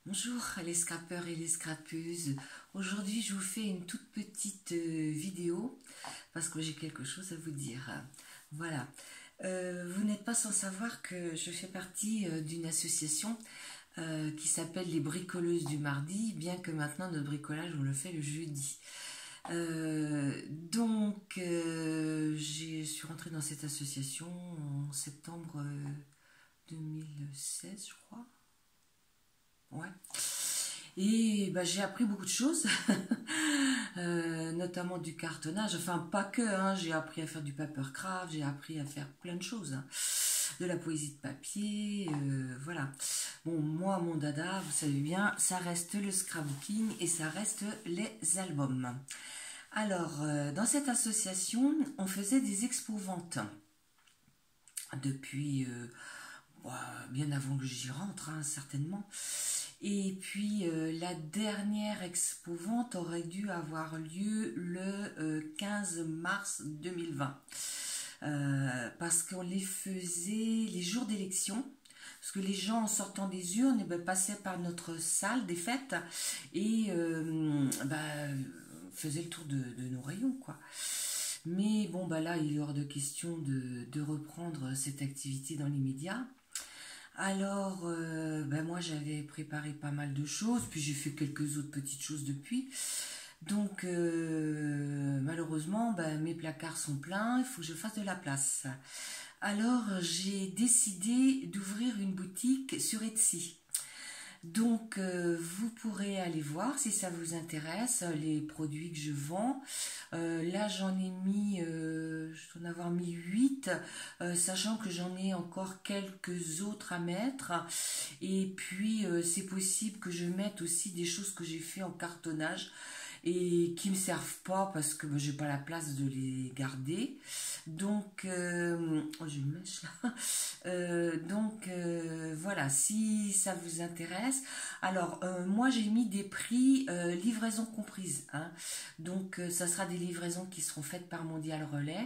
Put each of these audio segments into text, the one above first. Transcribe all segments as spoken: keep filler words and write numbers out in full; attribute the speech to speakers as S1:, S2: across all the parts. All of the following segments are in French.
S1: Bonjour les scrapeurs et les scrapeuses. Aujourd'hui je vous fais une toute petite euh, vidéo parce que j'ai quelque chose à vous dire. Voilà. Euh, vous n'êtes pas sans savoir que je fais partie euh, d'une association euh, qui s'appelle les bricoleuses du mardi, bien que maintenant notre bricolage on le fait le jeudi. Euh, donc euh, je suis rentrée dans cette association en septembre euh, deux mille seize je crois. Ouais. Et bah, j'ai appris beaucoup de choses, euh, notamment du cartonnage. Enfin, pas que, hein, j'ai appris à faire du papercraft, j'ai appris à faire plein de choses. Hein. De la poésie de papier, euh, voilà. Bon, moi, mon dada, vous savez bien, ça reste le scrapbooking et ça reste les albums. Alors, euh, dans cette association, on faisait des expos-ventes depuis euh, bah, bien avant que j'y rentre, hein, certainement. Et puis euh, la dernière expo-vente aurait dû avoir lieu le euh, quinze mars deux mille vingt. Euh, parce qu'on les faisait les jours d'élection. Parce que les gens en sortant des urnes eh ben, passaient par notre salle des fêtes et euh, bah, faisaient le tour de, de nos rayons, quoi. Mais bon, bah là, il est hors de question de, de reprendre cette activité dans l'immédiat. Alors, euh, ben moi j'avais préparé pas mal de choses, puis j'ai fait quelques autres petites choses depuis. Donc, euh, malheureusement, ben, mes placards sont pleins, il faut que je fasse de la place. Alors, j'ai décidé d'ouvrir une boutique sur Etsy. Donc, euh, vous pourrez aller voir si ça vous intéresse, les produits que je vends. Euh, là, j'en ai mis, euh, je dois en avoir mis huit, euh, sachant que j'en ai encore quelques autres à mettre. Et puis, euh, c'est possible que je mette aussi des choses que j'ai fait en cartonnage et qui me servent pas parce que ben, j'ai pas la place de les garder. Donc, euh, oh, j'ai une mèche là. Euh, donc euh, voilà, si ça vous intéresse. Alors euh, moi j'ai mis des prix euh, livraison comprise. Hein. Donc euh, ça sera des livraisons qui seront faites par Mondial Relais.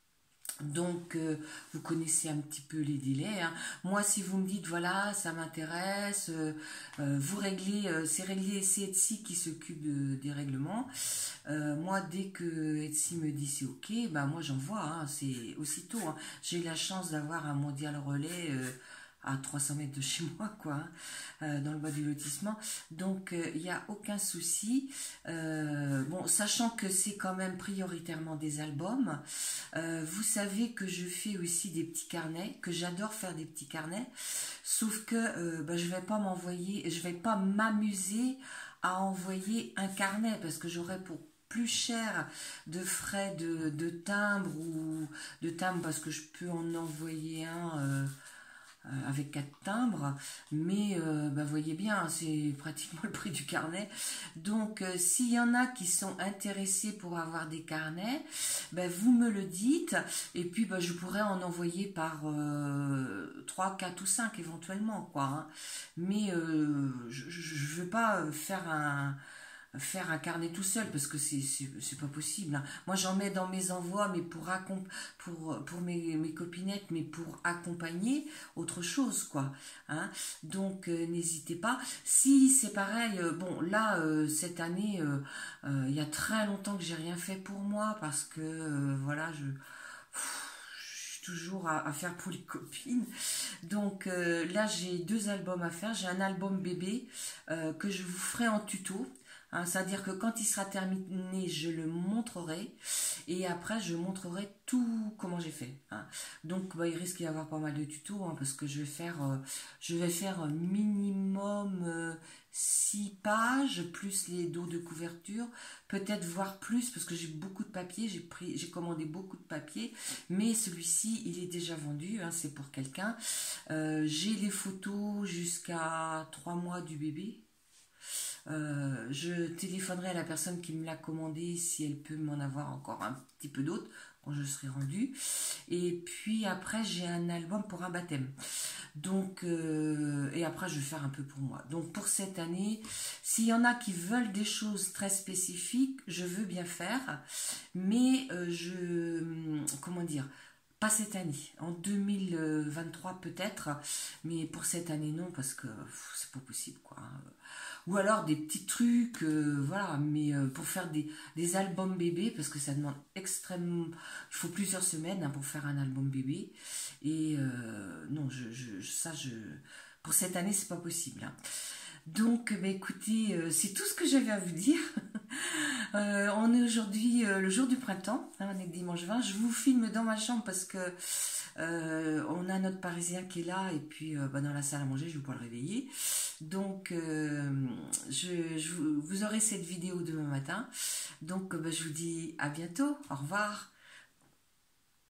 S1: Donc, euh, vous connaissez un petit peu les délais. Hein. Moi, si vous me dites, voilà, ça m'intéresse, euh, euh, vous réglez, euh, c'est réglé, c'est Etsy qui s'occupe de, des règlements. Euh, moi, dès que Etsy me dit c'est OK, bah moi j'envoie, hein, c'est aussitôt. Hein. J'ai eu la chance d'avoir un mondial relais euh, à trois cents mètres de chez moi, quoi, hein, euh, dans le bas du lotissement. Donc, il euh, n'y a aucun souci. Euh, bon, sachant que c'est quand même prioritairement des albums, euh, vous savez que je fais aussi des petits carnets, que j'adore faire des petits carnets, sauf que euh, bah, je vais pas m'envoyer, je vais pas m'amuser à envoyer un carnet parce que j'aurais pour plus cher de frais de, de timbre ou de timbre parce que je peux en envoyer un euh, avec quatre timbres, mais euh, bah, voyez bien, c'est pratiquement le prix du carnet. Donc, euh, s'il y en a qui sont intéressés pour avoir des carnets, bah, vous me le dites, et puis bah, je pourrais en envoyer par euh, trois, quatre ou cinq éventuellement, quoi. Hein. Mais euh, je ne veux pas faire un faire un carnet tout seul parce que c'est c'est pas possible. Hein. Moi j'en mets dans mes envois mais pour pour pour mes, mes copinettes mais pour accompagner autre chose quoi. Hein. Donc euh, n'hésitez pas. Si c'est pareil, euh, bon là euh, cette année il euh, euh, y a très longtemps que j'ai rien fait pour moi parce que euh, voilà je toujours à, à faire pour les copines. Donc euh, là, j'ai deux albums à faire. J'ai un album bébé euh, que je vous ferai en tuto. Hein, c'est-à-dire que quand il sera terminé, je le montrerai. Et après, je montrerai tout comment j'ai fait. Hein. Donc, bah, il risque d'y avoir pas mal de tutos hein, parce que je vais faire, euh, je vais faire minimum euh, six pages plus les dos de couverture. Peut-être voire plus parce que j'ai beaucoup de papier. J'ai pris, j'ai commandé beaucoup de papier. Mais celui-ci, il est déjà vendu. Hein, c'est pour quelqu'un. Euh, j'ai les photos jusqu'à trois mois du bébé. Euh, je téléphonerai à la personne qui me l'a commandé si elle peut m'en avoir encore un petit peu d'autres quand je serai rendue. Et puis après, j'ai un album pour un baptême. Donc, euh, et après, je vais faire un peu pour moi. Donc, pour cette année, s'il y en a qui veulent des choses très spécifiques, je veux bien faire. Mais, euh, je, comment dire, Pas cette année, en deux mille vingt-trois peut-être, mais pour cette année non, parce que pff, c'est pas possible quoi. Ou alors des petits trucs, euh, voilà, mais euh, pour faire des, des albums bébés, parce que ça demande extrêmement, il faut plusieurs semaines hein, pour faire un album bébé, et euh, non, je, je, ça, je, pour cette année, c'est pas possible. Hein. Donc, bah, écoutez, euh, c'est tout ce que j'avais à vous dire. Euh, on est aujourd'hui euh, le jour du printemps, hein, on est dimanche vingt. Je vous filme dans ma chambre parce que euh, on a notre Parisien qui est là et puis euh, bah, dans la salle à manger, je vais pas le réveiller. Donc, euh, je, je, vous aurez cette vidéo demain matin. Donc, bah, je vous dis à bientôt. Au revoir.